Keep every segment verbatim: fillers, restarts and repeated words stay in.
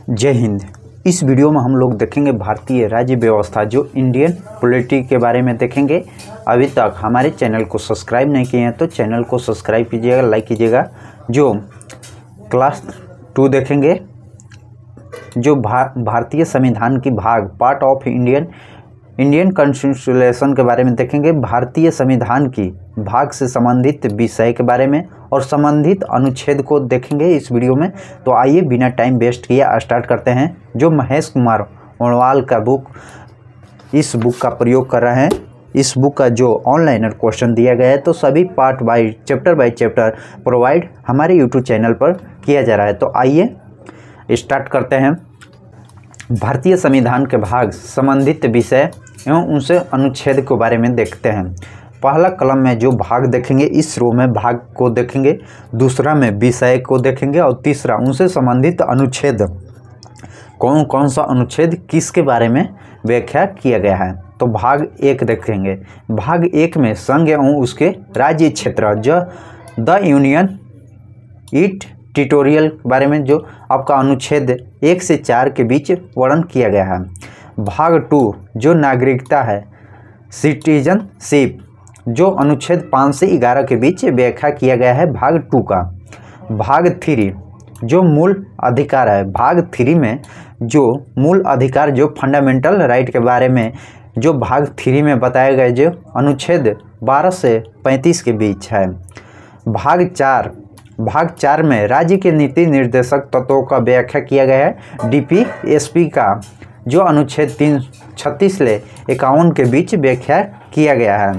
जय हिंद। इस वीडियो में हम लोग देखेंगे भारतीय राज्य व्यवस्था जो इंडियन पॉलिटी के बारे में देखेंगे। अभी तक हमारे चैनल को सब्सक्राइब नहीं किए हैं तो चैनल को सब्सक्राइब कीजिएगा, लाइक कीजिएगा। जो क्लास टू देखेंगे जो भा, भारतीय संविधान की भाग part of Indian Indian constitution के बारे में देखेंगे। भारतीय संविधान की भाग से संबंधित विषय के बारे में और संबंधित अनुच्छेद को देखेंगे इस वीडियो में। तो आइए बिना टाइम वेस्ट किए स्टार्ट करते हैं। जो महेश कुमार ओणवाल का बुक इस बुक का प्रयोग कर रहे हैं। इस बुक का जो ऑनलाइनर क्वेश्चन दिया गया है तो सभी part by chapter by chapter provide हमारे यूट्यूब चैनल पर किया जा रहा है। तो आइए स्टार्ट करते हैं। भारतीय संविधान के भाग संबंधित विषय एवं उनसे अनुच्छेद के बारे में देखते हैं। पहला कलम में जो भाग देखेंगे इस रो में भाग को देखेंगे, दूसरा में विषय को देखेंगे और तीसरा उनसे संबंधित अनुच्छेद कौन कौन सा अनुच्छेद किसके बारे में व्याख्या किया गया है। तो भाग एक देखेंगे। भाग एक में संघ एवं उसके राज्य क्षेत्र जो द यूनियन इट ट्यूटोरियल के बारे में जो आपका अनुच्छेद एक से चार के बीच वर्णन किया गया है। भाग टू जो नागरिकता है सिटीजनशिप जो अनुच्छेद पाँच से ग्यारह के बीच व्याख्या किया गया है भाग टू का। भाग थ्री जो मूल अधिकार है। भाग थ्री में जो मूल अधिकार जो फंडामेंटल राइट के बारे में जो भाग थ्री में बताया गया जो अनुच्छेद बारह से पैंतीस के बीच है। भाग चार भाग चार में राज्य के नीति निर्देशक तत्वों का व्याख्या किया गया है। डीपीएसपी का जो अनुच्छेद तीन छत्तीस ले इक्यावन के बीच व्याख्या किया गया है।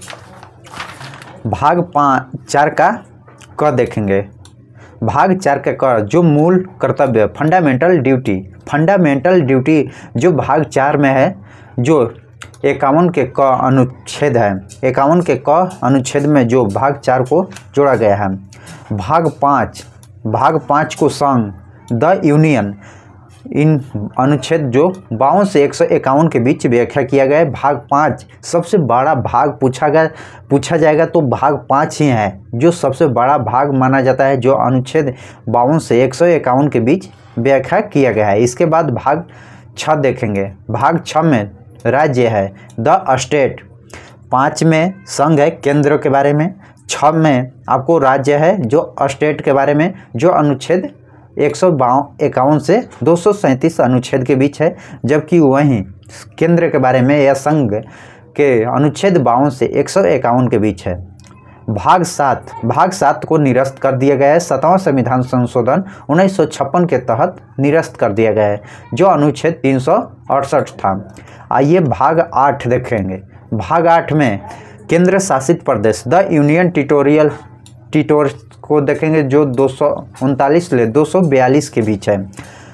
भाग पाँच चार का क देखेंगे। भाग चार का क जो मूल कर्तव्य फंडामेंटल ड्यूटी फंडामेंटल ड्यूटी जो भाग चार में है जो इक्यावन के क अनुच्छेद है। इक्यावन के क अनुच्छेद में जो भाग चार को जोड़ा गया है। भाग पाँच भाग पाँच को संघ द यूनियन इन अनुच्छेद जो बावन से एक सौ इक्यावन के बीच व्याख्या किया गया है। भाग पाँच सबसे बड़ा भाग पूछा गया पूछा जाएगा तो भाग पाँच ही है जो सबसे बड़ा भाग माना जाता है जो अनुच्छेद बावन से एक सौ इक्यावन के बीच व्याख्या किया गया है। इसके बाद भाग छः देखेंगे। भाग छः में राज्य है द स्टेट, पाँच में संघ है केंद्र के बारे में, छः में आपको राज्य है जो स्टेट के बारे में जो अनुच्छेद एक सौ बावन इक्यावन से दो सौ सैंतीस अनुच्छेद के बीच है। जबकि वहीं केंद्र के बारे में या संघ के अनुच्छेद बावन से एक सौ इक्यावन के बीच है। भाग सात भाग सात को निरस्त कर दिया गया है। सातवां संविधान संशोधन उन्नीस सौ छप्पन के तहत निरस्त कर दिया गया है जो अनुच्छेद तीन सौ अड़सठ था। आइए भाग आठ देखेंगे। भाग आठ में केंद्र शासित प्रदेश द यूनियन टेरिटोरियल टीटोर को देखेंगे जो दो सौ उनतालीस ले दो सौ बयालीस के बीच है।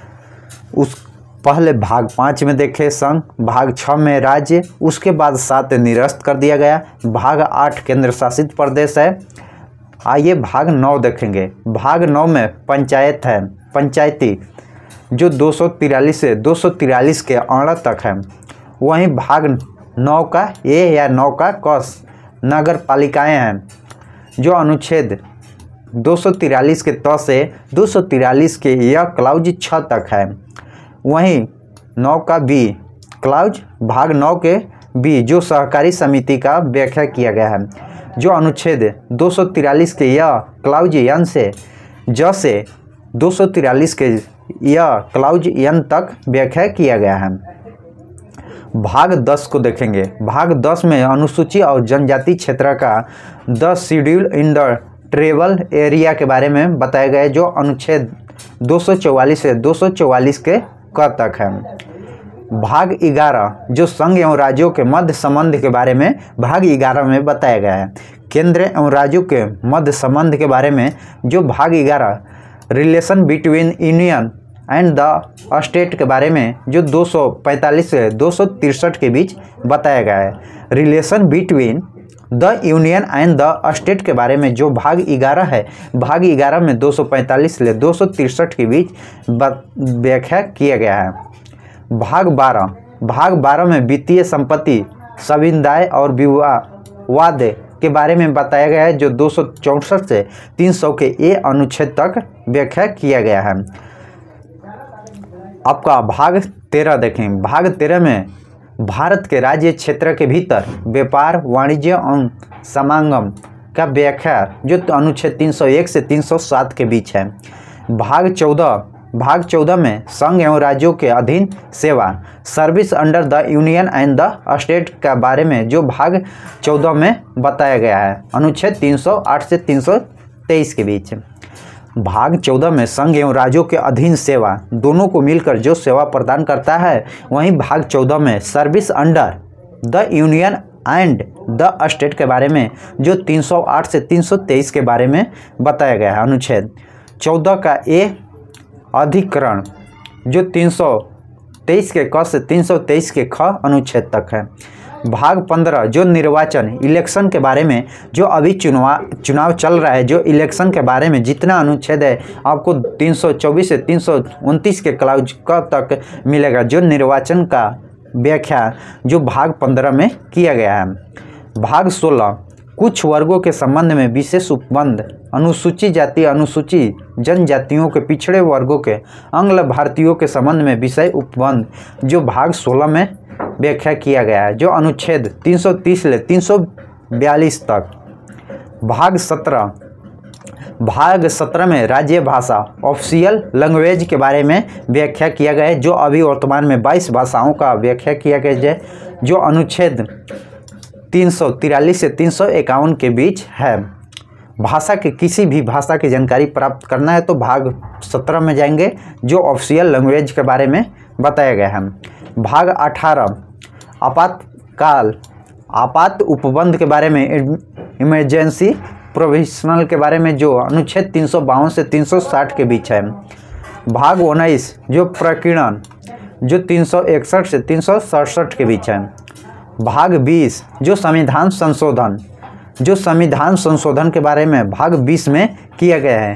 उस पहले भाग पाँच में देखे संघ, भाग छः में राज्य, उसके बाद सात निरस्त कर दिया गया। भाग आठ केंद्र शासित प्रदेश है। आइए भाग नौ देखेंगे। भाग नौ में पंचायत है पंचायती जो दो सौ तिरालीस से दो सौ तिरालीस के अड़ा तक है। वहीं भाग नौ का ए या नौ का कस नगर पालिकाएँ हैं जो अनुच्छेद दो सौ तिरालीस के त से दो सौ तिरालीस के यह क्लाउज छः तक है। वहीं नौ का बी क्लाउज भाग नौ के बी जो सहकारी समिति का व्याख्या किया गया है जो अनुच्छेद दो सौ तिरालीस के यह क्लाउज यन से ज से दो सौ तिरालीस के यह क्लाउज यन तक व्याख्या किया गया है। भाग दस को देखेंगे। भाग दस में अनुसूची और जनजाति क्षेत्र का the schedule in the tribal area के बारे में बताया गया है जो अनुच्छेद दो सौ चौवालीस से दो सौ चौवालीस के क तक है। भाग ग्यारह जो संघ एवं राज्यों के मध्य संबंध के बारे में भाग ग्यारह में बताया गया है। केंद्र एवं राज्यों के मध्य संबंध के बारे में जो भाग ग्यारह relation between union and the state के बारे में जो दो सौ पैंतालीस से दो सौ तिरसठ के बीच बताया गया है। Relation between the union and the state के बारे में जो भाग ग्यारह है भाग ग्यारह में दो सौ पैंतालीस से दो सौ तिरसठ के बीच व्याख्या किया गया है। भाग बारह भाग बारह में वित्तीय संपत्ति संविदाएं और विवाद के बारे में बताया गया है जो दो सौ चौंसठ से तीन सौ के ए अनुच्छेद तक व्याख्या किया गया है। आपका भाग तेरह देखें। भाग तेरह में भारत के राज्य क्षेत्र के भीतर व्यापार, वाणिज्य एवं समागम का व्याख्या जो अनुच्छेद तीन सौ एक से तीन सौ सात के बीच है। भाग चौदह भाग चौदह में संघ एवं राज्यों के अधीन सेवा, service under the union and the state के बारे में जो भाग चौदह में बताया गया है, अनुच्छेद तीन सौ आठ से तीन सौ तेईस के बीच। भाग चौदह में संघ एवं राज्यों के अधीन सेवा दोनों को मिलकर जो सेवा प्रदान करता है, वहीं भाग चौदह में service under the union and the state के बारे में जो तीन सौ आठ से तीन सौ तेईस के बारे में बताया गया है। अनुच्छेद चौदह का ए अधिकरण जो तीन सौ तेईस के क से तीन सौ तेईस के ख अनुच्छेद तक है। भाग पंद्रह जो निर्वाचन इलेक्शन के बारे में जो अभी चुनाव चुनाव चल रहा है, जो इलेक्शन के बारे में जितना अनुच्छेद है आपको तीन सौ चौबीस से तीन सौ उनतीस के क्लाउज क तक मिलेगा, जो निर्वाचन का व्याख्या जो भाग पंद्रह में किया गया है। भाग सोलह कुछ वर्गों के संबंध में विशेष उपबंध, अनुसूचित जाति, अनुसूचित जनजातियों के पिछड़े वर्गों के अंग्ल भारतीयों के संबंध में विषय उपबंध जो भाग सोलह में व्याख्या किया गया है, जो अनुच्छेद तीन सौ तीस से तीन सौ बयालीस तक। भाग सत्रह भाग सत्रह में राज्य भाषा ऑफिशियल लैंग्वेज के बारे में व्याख्या किया गया है, जो अभी वर्तमान में बाईस भाषाओं का व्याख्या किया गया है, जो अनुच्छेद तीन सौ तिरालीस से तीन सौ इक्यावन के बीच है। भाषा के किसी भी भाषा की जानकारी प्राप्त करना है तो भाग सत्रह में जाएंगे, जो ऑफिशियल लैंग्वेज के बारे में बताया गया है। भाग अठारह आपातकाल आपात उपबंध के बारे में, इमरजेंसी प्रोविजनल के बारे में जो अनुच्छेद तीन सौ बावन से तीन सौ साठ के बीच है। भाग उन्नीस जो प्रकीर्णन जो तीन सौ इकसठ से तीन सौ सड़सठ के बीच है। भाग बीस जो संविधान संशोधन जो संविधान संशोधन के बारे में भाग बीस में किया गया है,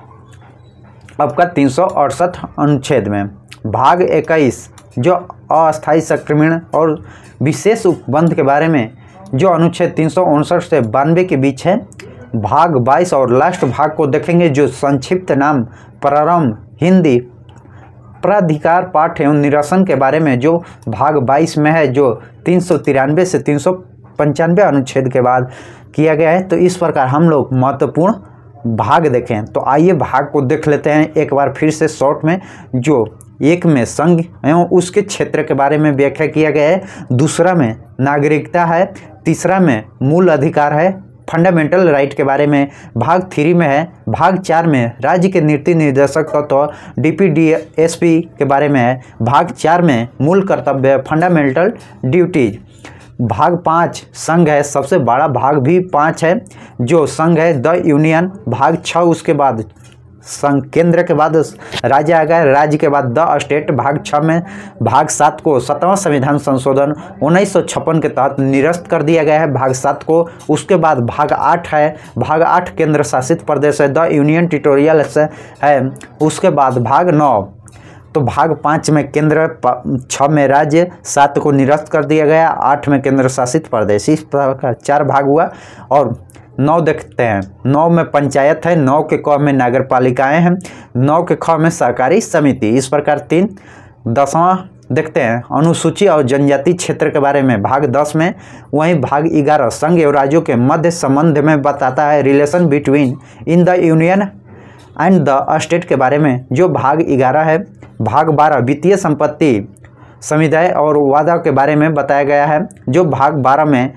आपका तीन सौ अड़सठ अनुच्छेद में। भाग इक्कीस जो अस्थायी संक्रमण और विशेष उपबंध के बारे में जो अनुच्छेद तीन सौ उनसठ से बानवे के बीच है। भाग बाईस और लास्ट भाग को देखेंगे जो संक्षिप्त नाम प्रारंभ हिंदी प्राधिकार पाठ एवं निरसन के बारे में जो भाग बाईस में है, जो तीन सौ तिरानवे से तीन सौ पंचानवे अनुच्छेद के बाद किया गया है। तो इस प्रकार हम लोग महत्वपूर्ण भाग देखें। तो आइए भाग को देख लेते हैं एक बार फिर से शॉर्ट में। जो एक में संघ एवं उसके क्षेत्र के बारे में व्याख्या किया गया है, दूसरा में नागरिकता है, तीसरा में मूल अधिकार है, फंडामेंटल राइट के बारे में भाग थ्री में है, भाग चार में राज्य के नीति निर्देशक तत्व तो D P D S P के बारे में है, भाग चार में मूल कर्तव्य फंडामेंटल ड्यूटीज। भाग पाँच संघ है, सबसे बड़ा भाग भी पाँच है जो संघ है द यूनियन। भाग छः उसके बाद संघ केंद्र के बाद राज्य आ गया, राज्य के बाद द स्टेट भाग छः में। भाग सात को सत्रहवां संविधान संशोधन उन्नीस सौ छप्पन के तहत निरस्त कर दिया गया है भाग सात को। उसके बाद भाग आठ है, भाग आठ केंद्र शासित प्रदेश है द यूनियन टेरिटोरियल है। उसके बाद भाग नौ, तो भाग पाँच में केंद्र, छः में राज्य, सात को निरस्त कर दिया गया, आठ में केंद्र शासित प्रदेश। इस प्रकार चार भाग हुआ। और नौ देखते हैं, नौ में पंचायत है, नौ के क में नगर पालिकाएँ हैं, नौ के ख में सहकारी समिति। इस प्रकार तीन। दसवां देखते हैं अनुसूची और जनजाति क्षेत्र के बारे में भाग दस में। वहीं भाग ग्यारह संघ एवं राज्यों के मध्य संबंध में बताता है, relation between in the union and the state के बारे में जो भाग ग्यारह है। भाग बारह वित्तीय संपत्ति समुदाय और वादा के बारे में बताया गया है जो भाग बारह में।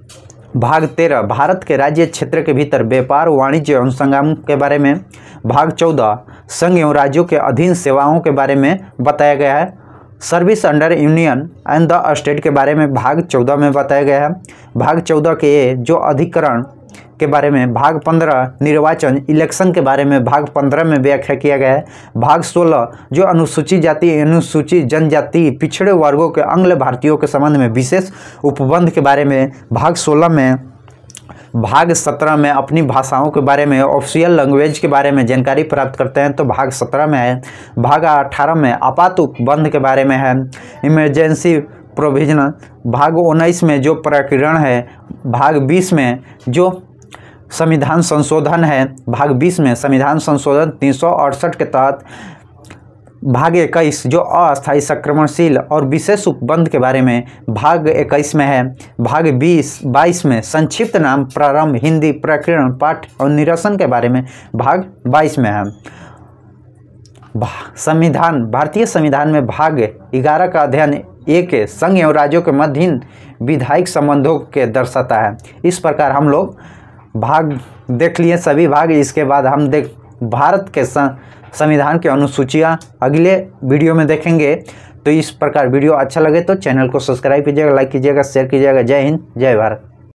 भाग तेरह भारत के राज्य क्षेत्र के भीतर व्यापार, वाणिज्य एवं संगम के बारे में। भाग चौदह संघ एवं राज्यों के अधीन सेवाओं के बारे में बताया गया है, service under union and the state के बारे में भाग चौदह में बताया गया है। भाग चौदह के जो अधिकरण के बारे में। भाग पंद्रह निर्वाचन इलेक्शन के बारे में भाग पंद्रह में व्याख्या किया गया है। भाग सोलह जो अनुसूचित जाति, अनुसूचित जनजाति, पिछड़े वर्गों के अंग्ल भारतीयों के संबंध में विशेष उपबंध के बारे में भाग सोलह में। भाग सत्रह में अपनी भाषाओं के बारे में, ऑफिशियल लैंग्वेज के बारे में जानकारी प्राप्त करते हैं तो भाग सत्रह में है। भाग अठारह में आपात उपबंध के बारे में है, इमरजेंसी प्रोविजनल। भाग उन्नीस में जो प्रकीर्णन है, भाग बीस में जो संविधान संशोधन है, भाग बीस में संविधान संशोधन तीन सौ अड़सठ के तहत भाग इक्कीस जो अस्थायी संक्रमणशील और विशेष उपबंध के बारे में भाग इक्कीस में है। भाग बीस बाईस में संक्षिप्त नाम, प्रारंभ, हिंदी, प्रकीर्णन, पाठ और निरसन के बारे में भाग बाईस में है। संविधान, भारतीय संविधान में भाग ग्यारह का अध्ययन एक संघ एवं राज्यों के मध्य विधायिक संबंधों के दर्शाता है। इस प्रकार हम लोग भाग देख लिए सभी भाग। इसके बाद हम देख भारत के संविधान की अनुसूचियाँ अगले वीडियो में देखेंगे। तो इस प्रकार वीडियो अच्छा लगे तो चैनल को सब्सक्राइब कीजिएगा, लाइक कीजिएगा, शेयर कीजिएगा। जय हिंद, जय भारत।